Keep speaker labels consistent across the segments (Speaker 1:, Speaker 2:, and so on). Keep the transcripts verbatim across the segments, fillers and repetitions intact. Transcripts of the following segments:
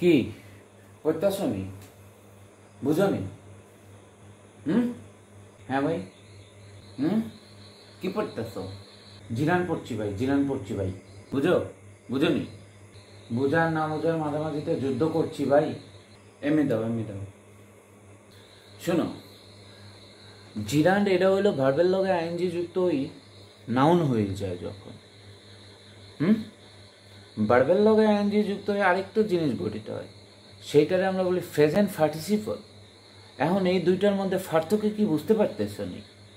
Speaker 1: কি করতেছো নি? বুঝো নি? হুম হ্যাঁ ভাই। হুম কি পড়তেছো? জিরান পড়ছি ভাই, জিরান পড়ছি ভাই। বুঝো বুঝো নি? বুঝার না বুঝার মাঝামাঝিতে যুদ্ধ করছি ভাই। এমনি দাও এমনি দাও। শোনো, জিরান্ড এটা হইলো ভার্বের লগে আইএনজি যুক্ত হই নাউন হয়ে যায় যখন। হুম ভার্বের লগে আইএনজি যুক্ত হয়ে আরেকটা জিনিস গঠিত হয়, সেইটারে আমরা বলি প্রেজেন্ট পার্টিসিপল। এখন এই দুইটার মধ্যে পার্থক্য কি বুঝতে পারতেছ নি?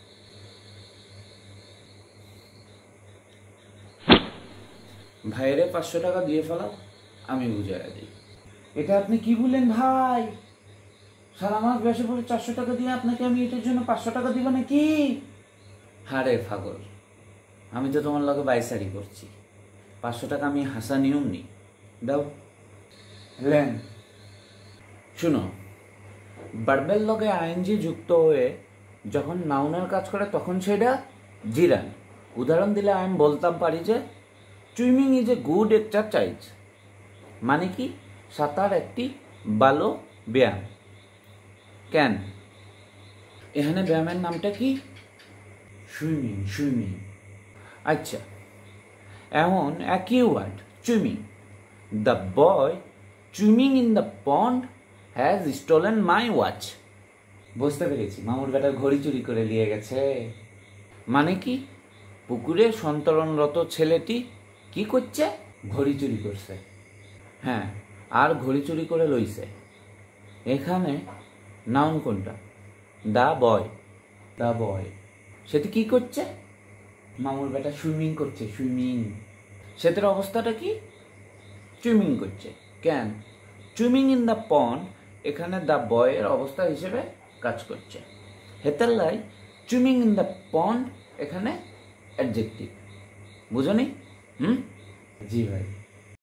Speaker 1: ভাইয়েরে পাঁচশো টাকা দিয়ে ফেলাও, আমি বুঝাইয়া দিই। এটা আপনি কি বললেন ভাই? সারা মাস বেসে পড়ে চারশো টাকা দিয়ে আপনাকে আমি এটার জন্য পাঁচশো টাকা দিব নাকি? হারে পাগল, আমি তো তোমার লগে বাইসারি করছি, পাঁচশো টাকা আমি হাসা নিয়ম নি। দাও লেন। শুনো, ভার্বের লগে আইএনজি যুক্ত হয়ে যখন নাউনের কাজ করে তখন সেটা জিরান। উদাহরণ দিলে আমি বলতাম পারি যে swimming is a good exercise, মানে কি সাঁতার একটি ভালো ব্যায়াম। কেন? এখানে ব্যায়ামের নামটা কি? সুইমিং। সুইমিং আচ্ছা, এখন একই word swimming. The boy swimming in the pond has stolen my watch. বুঝতে পেরেছি, মামুর বেটার ঘড়ি চুরি করে নিয়ে গেছে। মানে কি পুকুরে সন্তরণরত ছেলেটি কি করছে? ঘড়ি চুরি করছে। হ্যাঁ, আর ঘড়ি চুরি করে লইছে। এখানে নাউন কোনটা? দা বয়। দা বয় সেটি কি করছে? মামুর বেটা সুইমিং করছে। সুইমিং সেটার অবস্থাটা কি? সুইমিং করছে। কেন? সুইমিং ইন দ্য পন্ড এখানে দ্য বয়ের অবস্থা হিসেবে কাজ করছে। হেতার লাই সুইমিং ইন দ্য পন্ড এখানে অ্যাডজেক্টিভ। বুঝো নি? হুম জি ভাই।